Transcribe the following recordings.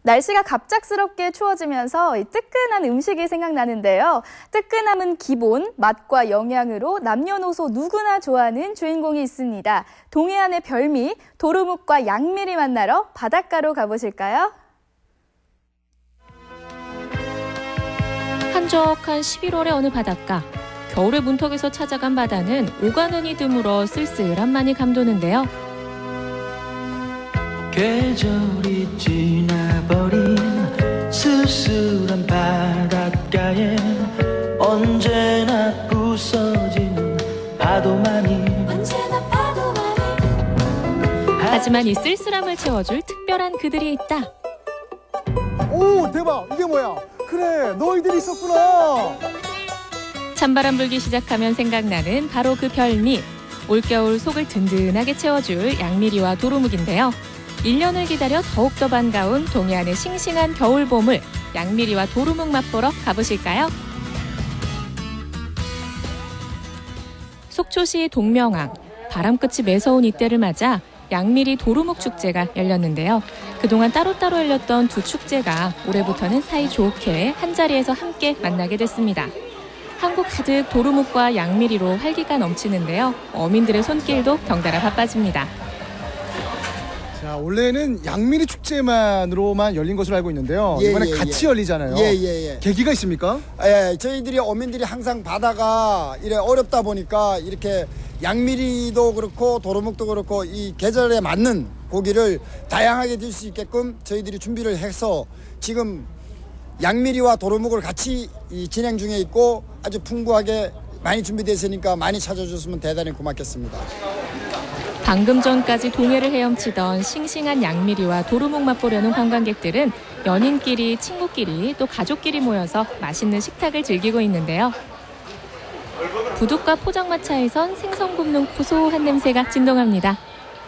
날씨가 갑작스럽게 추워지면서 이 뜨끈한 음식이 생각나는데요. 뜨끈함은 기본, 맛과 영양으로 남녀노소 누구나 좋아하는 주인공이 있습니다. 동해안의 별미, 도루묵과 양미리 만나러 바닷가로 가보실까요? 한적한 11월의 어느 바닷가. 겨울의 문턱에서 찾아간 바다는 오가는이 드물어 쓸쓸함만이 감도는데요. 계절이 지나버린 쓸쓸한 바닷가에 언제나 부서지는 파도만이 하지만 이 쓸쓸함을 채워줄 특별한 그들이 있다. 오, 대박! 이게 뭐야? 그래, 너희들이 있었구나! 찬바람 불기 시작하면 생각나는 바로 그 별미. 올겨울 속을 든든하게 채워줄 양미리와 도루묵인데요. 1년을 기다려 더욱더 반가운 동해안의 싱싱한 겨울 보물, 양미리와 도루묵 맛보러 가보실까요? 속초시 동명항, 바람끝이 매서운 이때를 맞아 양미리 도루묵 축제가 열렸는데요. 그동안 따로따로 열렸던 두 축제가 올해부터는 사이좋게 한자리에서 함께 만나게 됐습니다. 한국 가득 도루묵과 양미리로 활기가 넘치는데요. 어민들의 손길도 덩달아 바빠집니다. 자, 원래는 양미리 축제만으로만 열린 것으로 알고 있는데요. 이번에 같이 열리잖아요. 계기가 있습니까? 저희들이 어민들이 항상 바다가 이래 어렵다 보니까 이렇게 양미리도 그렇고 도루묵도 그렇고 이 계절에 맞는 고기를 다양하게 들 수 있게끔 저희들이 준비를 해서 지금 양미리와 도루묵을 같이 진행 중에 있고 아주 풍부하게 많이 준비됐으니까 많이 찾아주셨으면 대단히 고맙겠습니다. 방금 전까지 동해를 헤엄치던 싱싱한 양미리와 도루묵 맛보려는 관광객들은 연인끼리, 친구끼리, 또 가족끼리 모여서 맛있는 식탁을 즐기고 있는데요. 부둣과 포장마차에선 생선 굽는 고소한 냄새가 진동합니다.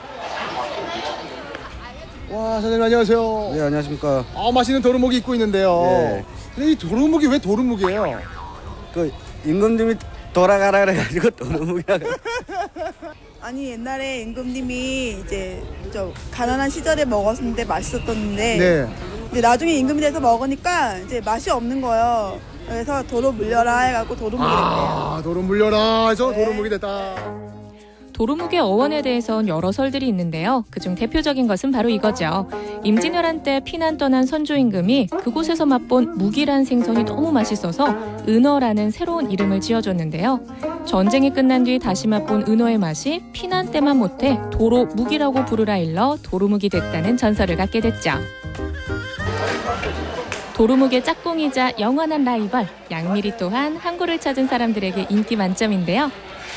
와, 사장님 안녕하세요. 네, 안녕하십니까. 맛있는 도루묵이 있고 있는데요. 네. 근데 이 도루묵이 왜 도루묵이에요? 그 임금님이 돌아가라 그래가지고 도루묵이라고. 아니 옛날에 임금님이 이제 저 가난한 시절에 먹었는데 맛있었던데 이제 나중에 임금이 돼서 먹으니까 이제 맛이 없는 거예요. 그래서 도로 물려라 해갖고 도루묵이 됐대요. 도로 물려라 해서 도루묵이 됐다. 도루묵의 어원에 대해선 여러 설들이 있는데요. 그중 대표적인 것은 바로 이거죠. 임진왜란 때 피난 떠난 선조 임금이 그곳에서 맛본 묵이란 생선이 너무 맛있어서 은어라는 새로운 이름을 지어줬는데요. 전쟁이 끝난 뒤 다시 맛본 은어의 맛이 피난 때만 못해 도로묵이라고 부르라 일러 도루묵이 됐다는 전설을 갖게 됐죠. 도루묵의 짝꿍이자 영원한 라이벌, 양미리 또한 항구를 찾은 사람들에게 인기 만점인데요.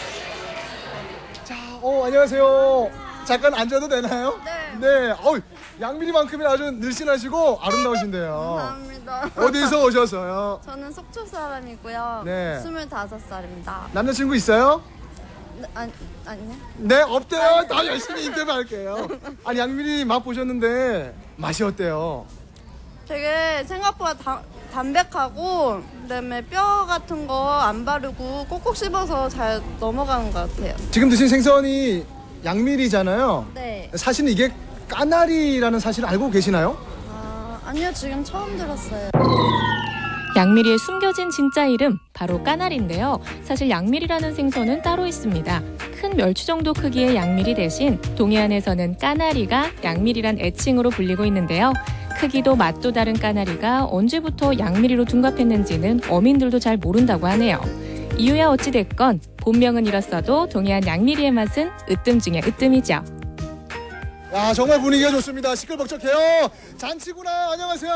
안녕하세요. 잠깐 앉아도 되나요? 네. 양미리만큼이나 아주 늘씬하시고 아름다우신데요. 감사합니다. 어디서 오셨어요? 저는 속초 사람이고요. 네. 25살입니다. 남자친구 있어요? 아니요. 네, 없대요. 다 열심히 인터뷰할게요. 아니, 양미리 맛 보셨는데 맛이 어때요? 되게 생각보다 담백하고 그다음에 뼈 같은 거 안 바르고 꼭꼭 씹어서 잘 넘어가는 것 같아요. 지금 드신 생선이 양미리잖아요. 네. 사실은 이게 까나리라는 사실을 알고 계시나요? 아니요. 지금 처음 들었어요. 양미리의 숨겨진 진짜 이름, 바로 까나리인데요. 사실 양미리라는 생선은 따로 있습니다. 큰 멸치 정도 크기의 양미리 대신 동해안에서는 까나리가 양미리란 애칭으로 불리고 있는데요. 크기도 맛도 다른 까나리가 언제부터 양미리로 둔갑했는지는 어민들도 잘 모른다고 하네요. 이유야 어찌됐건 본명은 이렇어도 동해안 양미리의 맛은 으뜸 중에 으뜸이죠. 야, 정말 분위기가 좋습니다. 시끌벅적해요. 잔치구나. 안녕하세요.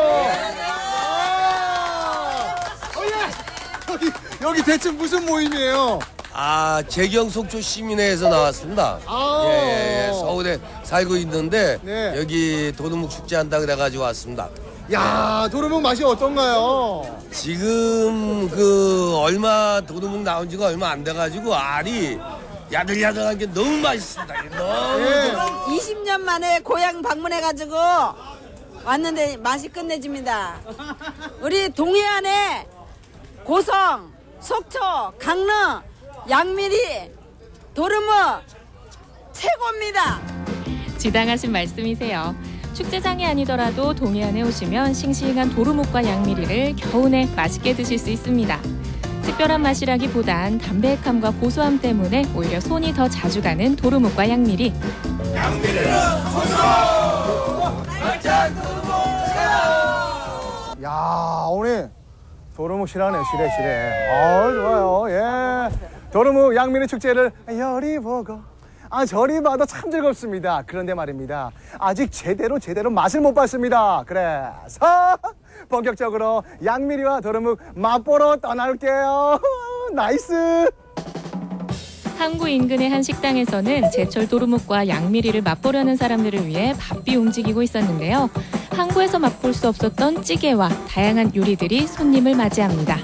여기 대체 무슨 모임이에요? 재경 속초 시민회에서 나왔습니다. 서울에 살고 있는데 여기 도루묵 축제한다 그래가지고 왔습니다. 야, 도루묵 맛이 어떤가요? 지금 도루묵 나온 지가 얼마 안 돼가지고 알이 야들야들한 게 너무 맛있습니다. 너무 20년 만에 고향 방문해가지고 왔는데 맛이 끝내줍니다. 우리 동해안에 고성, 속초, 강릉, 양미리, 도루묵 최고입니다. 지당하신 말씀이세요. 축제장이 아니더라도 동해안에 오시면 싱싱한 도루묵과 양미리를 겨우내 맛있게 드실 수 있습니다. 특별한 맛이라기보단 담백함과 고소함 때문에 오히려 손이 더 자주 가는 도루묵과 양미리. 양미리는 소스로 한잔 도루묵 싫어. 야, 오늘 도루묵 싫어하네. 싫어. 좋아요. 예. 도루묵 양미리 축제를 열이 보고 저리 봐도 참 즐겁습니다. 그런데 말입니다. 아직 제대로 맛을 못 봤습니다. 그래서 본격적으로 양미리와 도루묵 맛보러 떠날게요. 나이스. 항구 인근의 한 식당에서는 제철 도루묵과 양미리를 맛보려는 사람들을 위해 바삐 움직이고 있었는데요. 항구에서 맛볼 수 없었던 찌개와 다양한 요리들이 손님을 맞이합니다.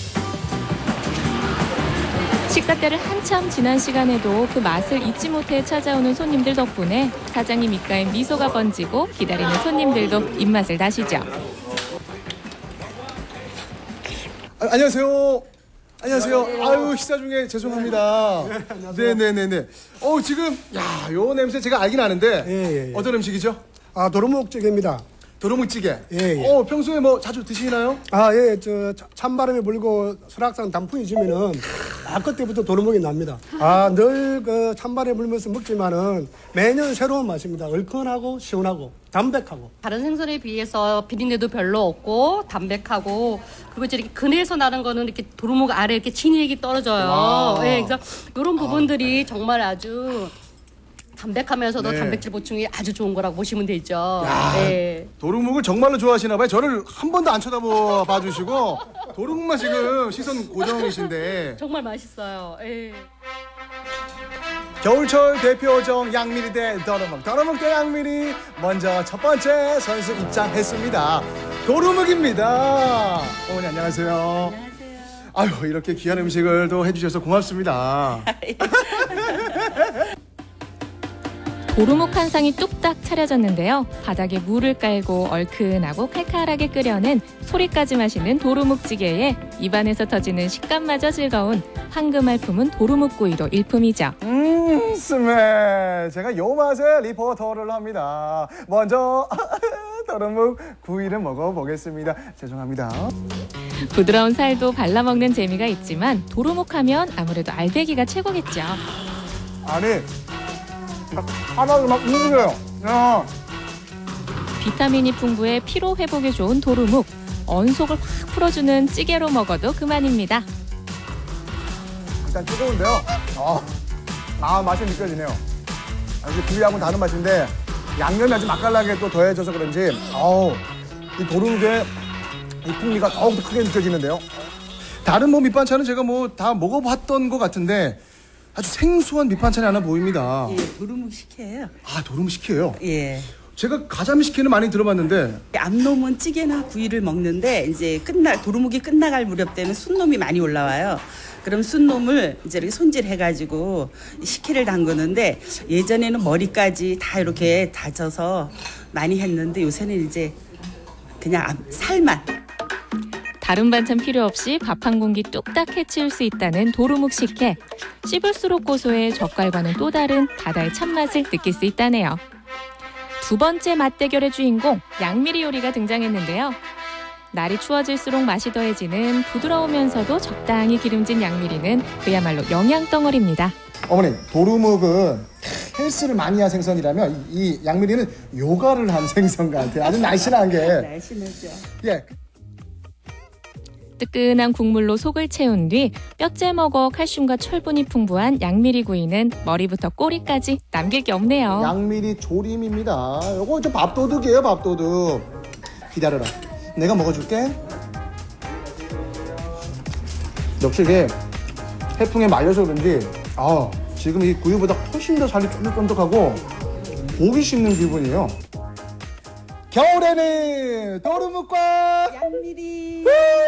식사 때를 한참 지난 시간에도 그 맛을 잊지 못해 찾아오는 손님들 덕분에 사장님 입가에 미소가 번지고 기다리는 손님들도 입맛을 다시죠. 안녕하세요. 아유, 식사 중에 죄송합니다. 네네네네. 지금 요 냄새 제가 알긴 아는데 예. 어떤 음식이죠? 도루묵찌개입니다. 도루묵찌개. 예. 평소에 뭐 자주 드시나요? 예. 찬바람이 불고 설악산 단풍이 지면은 그때부터 도루묵이 납니다. 늘 그 찬바람이 불면서 먹지만은 매년 새로운 맛입니다. 얼큰하고 시원하고 담백하고. 다른 생선에 비해서 비린내도 별로 없고 담백하고 그리고 이렇게 그늘에서 나는 거는 이렇게 도루묵 아래 이렇게 진액이 떨어져요. 네, 그래서 이런 부분들이 정말 아주 담백하면서도 단백질 보충이 아주 좋은 거라고 보시면 되죠. 네. 도루묵을 정말로 좋아하시나 봐요. 저를 한 번도 안 쳐다봐 주시고 도루묵만 지금 시선 고정이신데. 정말 맛있어요. 네. 겨울철 대표종 양미리 대 도루묵 대 양미리. 먼저 첫 번째 선수 입장했습니다. 도루묵입니다. 어머니 안녕하세요. 아유, 이렇게 귀한 음식을 또 해주셔서 고맙습니다. 도루묵 한 상이 뚝딱 차려졌는데요. 바닥에 물을 깔고 얼큰하고 칼칼하게 끓여낸 소리까지 마시는 도루묵찌개에 입안에서 터지는 식감마저 즐거운 황금알 품은 도루묵구이도 일품이죠. 스멜. 제가 요 맛에 리포터를 합니다. 먼저 도루묵 구이를 먹어보겠습니다. 죄송합니다. 부드러운 살도 발라먹는 재미가 있지만 도루묵하면 아무래도 알배기가 최고겠죠. 아니, 하나를 막 움직여요. 비타민이 풍부해 피로 회복에 좋은 도루묵. 언속을 확 풀어주는 찌개로 먹어도 그만입니다. 일단 뜨거운데요. 맛이 느껴지네요. 이게 구이하고는 다른 맛인데 양념이 아주 맛깔나게 또 더해져서 그런지 이 도루묵의 이 풍미가 더욱더 크게 느껴지는데요. 다른 밑반찬은 제가 다 먹어봤던 것 같은데 아주 생소한 밑반찬이 하나 보입니다. 예, 도루묵 식혜예요. 도루묵 식혜요? 예. 제가 가자미 식혜는 많이 들어봤는데 암놈은 찌개나 구이를 먹는데 이제 도루묵이 끝나갈 무렵 때는 순놈이 많이 올라와요. 그럼 순놈을 이제 이렇게 손질해가지고 식혜를 담그는데 예전에는 머리까지 다 이렇게 다져서 많이 했는데 요새는 이제 그냥 살만. 다른 반찬 필요 없이 밥 한 공기 뚝딱 해치울 수 있다는 도루묵 식혜. 씹을수록 고소해 젓갈과는 또 다른 바다의 참맛을 느낄 수 있다네요. 두 번째 맛대결의 주인공 양미리 요리가 등장했는데요. 날이 추워질수록 맛이 더해지는 부드러우면서도 적당히 기름진 양미리는 그야말로 영양덩어리입니다. 어머니, 도루묵은 헬스를 많이 한 생선이라면 이 양미리는 요가를 한 생선 같아요. 아주 날씬한 게. 날씬하죠. 예. 뜨끈한 국물로 속을 채운 뒤 뼈째 먹어 칼슘과 철분이 풍부한 양미리 구이는 머리부터 꼬리까지 남길 게 없네요. 양미리 조림입니다. 요거 밥도둑이에요, 밥도둑. 기다려라. 내가 먹어줄게. 역시 이게 해풍에 말려서 그런지 지금 이 구이보다 훨씬 더 살이 쫀득쫀득하고 고기 씹는 기분이에요. 겨울에는 도루묵과 양미리.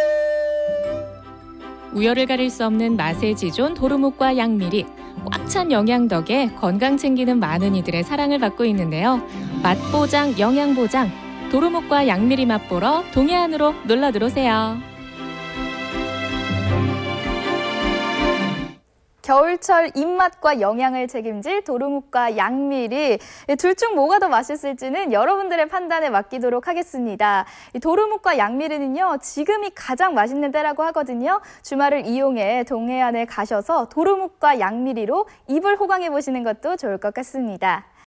우열을 가릴 수 없는 맛의 지존 도루묵과 양미리. 꽉 찬 영양 덕에 건강 챙기는 많은 이들의 사랑을 받고 있는데요. 맛 보장, 영양 보장. 도루묵과 양미리 맛보러 동해안으로 놀러 들어오세요. 겨울철 입맛과 영양을 책임질 도루묵과 양미리, 둘 중 뭐가 더 맛있을지는 여러분들의 판단에 맡기도록 하겠습니다. 이 도루묵과 양미리는요, 지금이 가장 맛있는 때라고 하거든요. 주말을 이용해 동해안에 가셔서 도루묵과 양미리로 입을 호강해 보시는 것도 좋을 것 같습니다.